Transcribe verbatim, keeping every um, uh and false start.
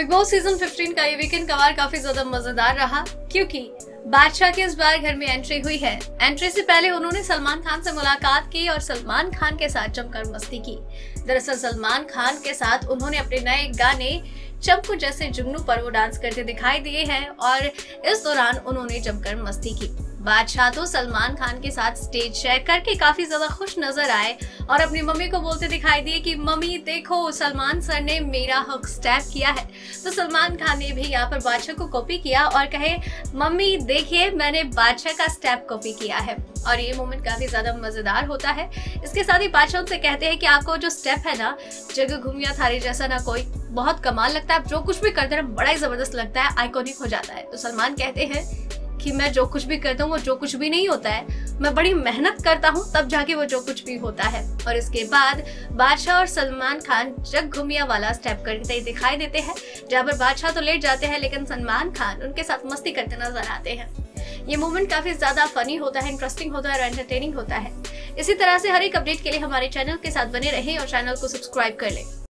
Big boss season fifteen का ये weekend कवार काफी ज्यादा मजेदार रहा, क्योंकि बादशाह की इस बार घर में एंट्री हुई है। एंट्री से पहले उन्होंने सलमान खान से मुलाकात की और सलमान खान के साथ जमकर मस्ती की। दरअसल सलमान खान के साथ उन्होंने अपने नए गाने चंपू जैसे जुगनू पर वो डांस करते दिखाई दिए हैं और इस दौरान उन्होंने जमकर मस्ती की। बादशाह तो सलमान खान के साथ स्टेज शेयर करके काफी ज्यादा खुश नजर आए और अपनी मम्मी को बोलते दिखाई दिए कि मम्मी देखो, सलमान सर ने मेरा हक स्टेप किया है। तो सलमान खान ने भी यहाँ पर बादशाह को कॉपी किया और कहे, मम्मी देखिए मैंने बादशाह का स्टेप कॉपी किया है। और ये मोमेंट काफी ज्यादा मजेदार होता है। इसके साथ ही बादशाह उनसे कहते हैं कि आपको जो स्टेप है ना, जगह घूमिया थारी जैसा ना कोई, बहुत कमाल लगता है। आप जो कुछ भी करते हैं बड़ा ही जबरदस्त लगता है, आइकॉनिक हो जाता है। तो सलमान कहते हैं कि मैं जो कुछ भी करता हूँ वो जो कुछ भी नहीं होता है, मैं बड़ी मेहनत करता हूँ तब जाके वो जो कुछ भी होता है। और इसके बाद बादशाह और सलमान खान जग घुमिया वाला स्टेप करते दिखाई देते हैं, जहाँ पर बादशाह तो लेट जाते हैं लेकिन सलमान खान उनके साथ मस्ती करते नजर आते हैं। ये मोमेंट काफी ज्यादा फनी होता है, इंटरेस्टिंग होता है और एंटरटेनिंग होता है। इसी तरह से हर एक अपडेट के लिए हमारे चैनल के साथ बने रहें और चैनल को सब्सक्राइब कर लें।